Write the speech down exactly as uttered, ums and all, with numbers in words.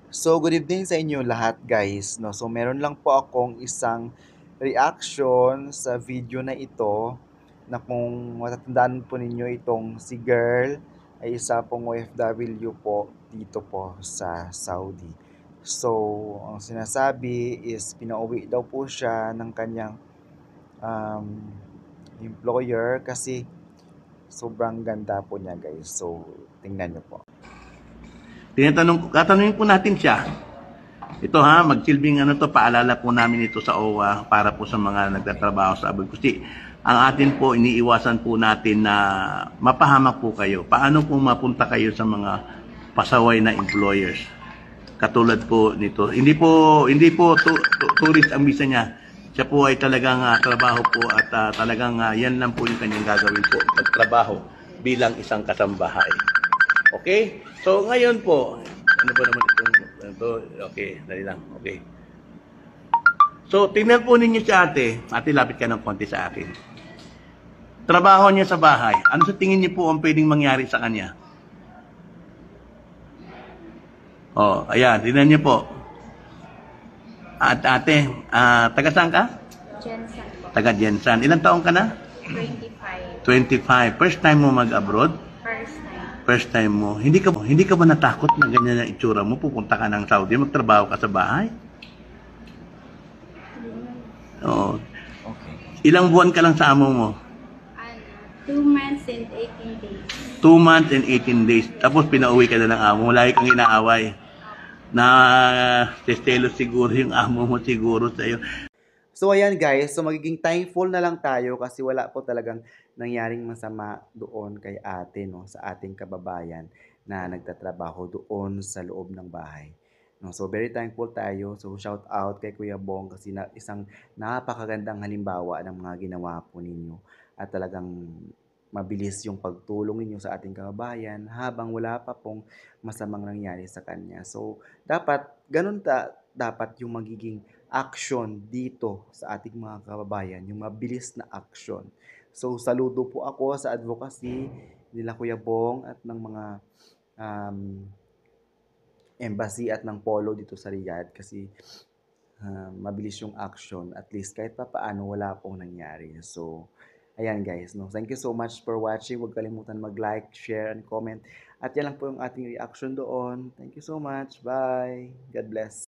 So, good evening sa inyo lahat guys. No? So, meron lang po akong isang reaction sa video na ito na kung matatandaan po ninyo itong si girl ay isa pong O F W po dito po sa Saudi. So, ang sinasabi is pinauwi daw po siya ng kanyang um, employer kasi sobrang ganda po niya guys. So, tingnan nyo po. Tinatanong, tatanungin po natin siya. Ito ha, magsilbing ano to, paalala po namin ito sa O W A para po sa mga nagtatrabaho sa abroad. Kasi ang atin po, iniiwasan po natin na mapahamak po kayo. Paano po mapunta kayo sa mga pasaway na employers? Katulad po nito. Hindi po hindi po tu, tu, tourist ang visa niya. Siya po ay talagang uh, trabaho po at uh, talagang uh, yan lang po yung kanyang gagawin po, magtrabaho bilang isang kasambahay. Okay? So ngayon po, ano ba naman itong ito? Okay, dali lang. Okay. So tingnan po ninyo si ate. Ate, lapit ka ng konti sa akin. Trabaho niya sa bahay. Ano sa tingin niyo po ang pwedeng mangyari sa kanya? Oh, ayan, tingnan niyo po. At ate, uh, taga saan ka? Jensen po. Taga Jensen. Ilang taong ka na? twenty-five. twenty-five. First time mo mag-abroad? First time. First time mo. Hindi ka hindi ka ba natakot na ganyan ang itsura mo? Pupunta ka ng Saudi, magtrabaho ka sa bahay? Oo. Okay. Ilang buwan ka lang sa amo mo? Ano, two months and eighteen days. Two months and eighteen days. Tapos pinauwi ka na ng amo mo. Lagi kang inaaway. Na testelo siguro yung amo mo siguro sa'yo. So ayan guys, so magiging thankful na lang tayo kasi wala po talagang nangyaring masama doon kay ate, no, sa ating kababayan na nagtatrabaho doon sa loob ng bahay. No, so very thankful tayo. So shout out kay Kuya Bong kasi na, isang napakagandang halimbawa ng mga ginawa po ninyo at talagang mabilis yung pagtulong ninyo sa ating kababayan habang wala pa pong masamang nangyari sa kanya. So dapat ganun ta dapat yung magiging action dito sa ating mga kababayan, yung mabilis na action. So, saludo po ako sa advocacy nila Kuya Bong at ng mga um, embassy at ng polo dito sa Riyadh kasi uh, mabilis yung action. At least kahit pa paano wala pong nangyari. So, ayan guys. No? Thank you so much for watching. Huwag kalimutan mag-like, share, and comment. At yan lang po yung ating reaction doon. Thank you so much. Bye. God bless.